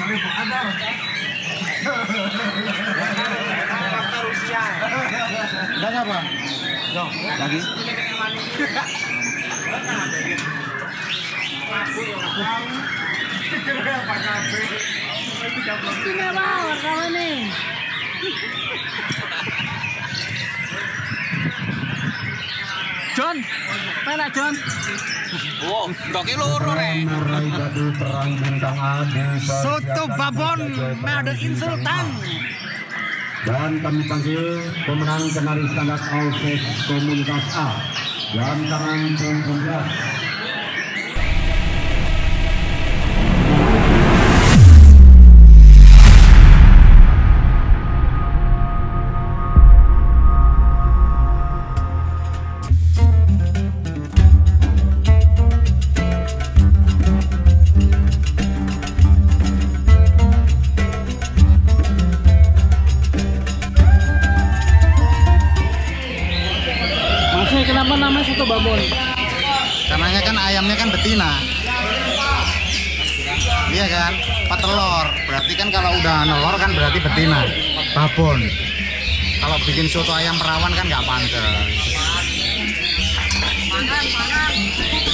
Udah apa? Lagi. Istimewa wartawan nih. John, mana John? Wow, ndoke loro rek. Soto babon, made in Sultan. Dan kami panggil pemenang penari standar Alses Komunitas A jam tangan 19. Kenapa namanya soto babon? Karenanya kan ayamnya kan betina. Iya kan? Petelur. Berarti kan kalau udah nelor kan berarti betina. Babon. Kalau bikin soto ayam perawan kan nggak pantas. Makan.